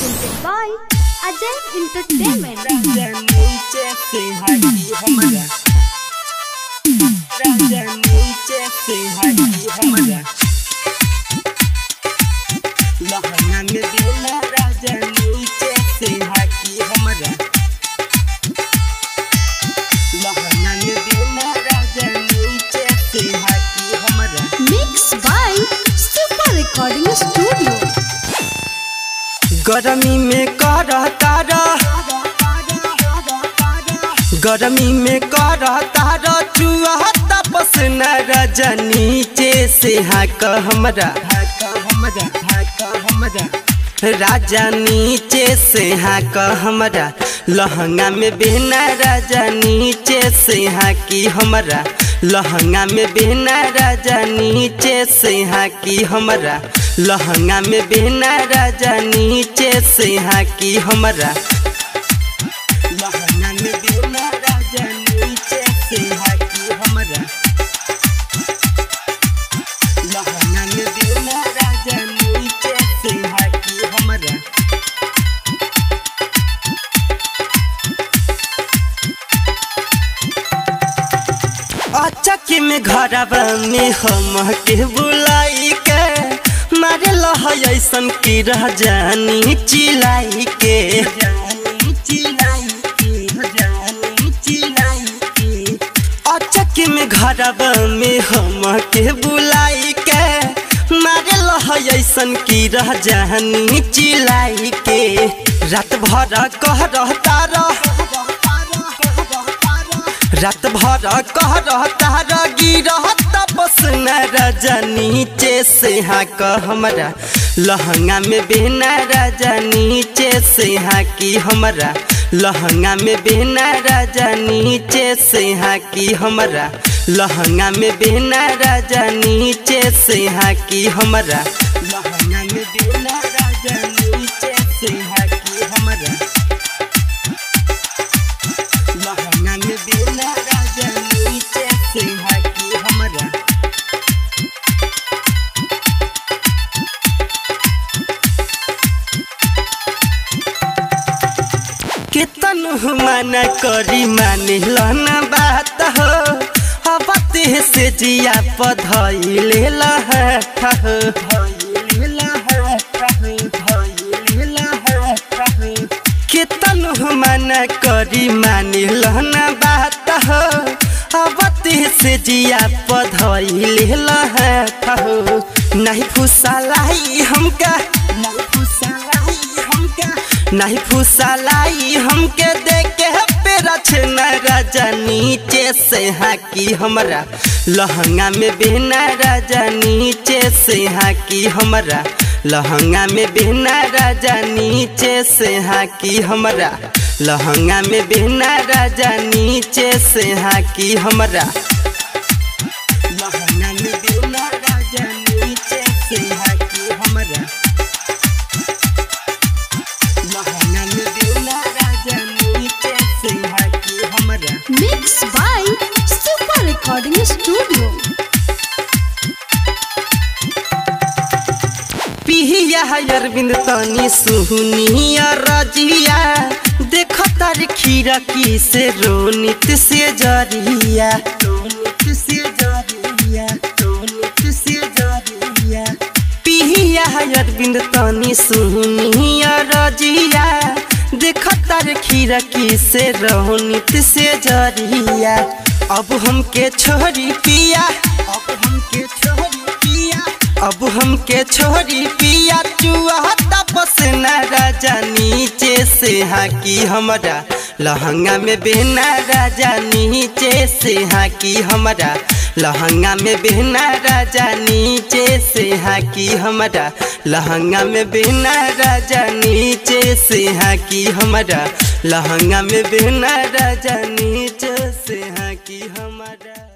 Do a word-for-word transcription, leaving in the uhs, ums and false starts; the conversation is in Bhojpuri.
presented by Ajay Entertainment. राजा नीचे से हाकी हमारा राजा नीचे से हाकी हमारा लहंगा में देना राजा नीचे से हाकी हमारा लहंगा में देना राजा नीचे से हाकी हमारा Mixed by Super Recording Studio. गर्मी में करता गर्मी में करता चुआ तपस न राजा नीचे से हाक हमरा राजा नीचे से हाक हमरा लहंगा में बेना राजा नीचे से हाकी हमरा लहंगा में बेना राजा नीचे से हाकी हमरा लहंगा में बेना राजा नीचे से हाकी हमरा लहंगा में बेना राजा नीचे से हाकी हमरा लहंगा में बेना राजा नीचे से हाकी हमरा अचक में घरवा में हम के बुलाई के मारे लह ऐसन की रह जानी चिलाई के अचक में घरवा में हम के बुलाई के मारे लह ऐसन की रह जानी चिलाई के रात भर कह रहता रह रात भर कह रहता गिरह तपस न राजा नीचे से हाक हमरा लहंगा में बेना राजा नीचे से हाकी हमरा लहंगा में बेना राजा नीचे से हाकी हमरा लहंगा में बेना राजा नीचे से हाकी हमरा लहंगा में बेना राजा नीचे से हाकी हमरा लहंगा में बेना राजा नीचे से हाकी हमरा केतन मना करी माने लना बात हो अब ते से जिया पधइले लहठ हो केतन मना करी माने लना बात हो अब ते से जिया पधइले लहठ हो नहीं फुसलाई हमका नहीं फुसलाई हमका नहीं फुसलाई हमके देखे पेरा छेना राजा नीचे से हाकी हमरा लहंगा में बेना राजा नीचे से हाकी हमरा लहंगा में बेना राजा नीचे से हाकी हमरा लहंगा में बेना राजा नीचे से हाकी हमरा लहंगा में बेना राजा नीचे से हाकी हमरा लहंगा में बेना राजा नीचे से हाकी हमरा Mixed by Super Recording Studio. पिहिया Arvind तनी सुनिया रजिया देख तार खीरकी से रोनित से जरिया रोनित से जरिया रोनित से जरिया पिहिया अरविंद तनी सुनिया रजिया देख तार खीरकी से रोनित से जरिया अब हमके छोड़ी पिया अब हमके छोड़ी पिया अब हमके छोड़ी पिया चुआ तपस न राजा नीचे से हाकी हमरा लहंगा में बेना राजा नीचे से हाकी हमरा लहंगा में बेना राजा नीचे से हाकी हमरा लहंगा में बेना राजा नीचे से हाकी हमरा लहंगा में बेना राजा नीचे से हाकी हमरा।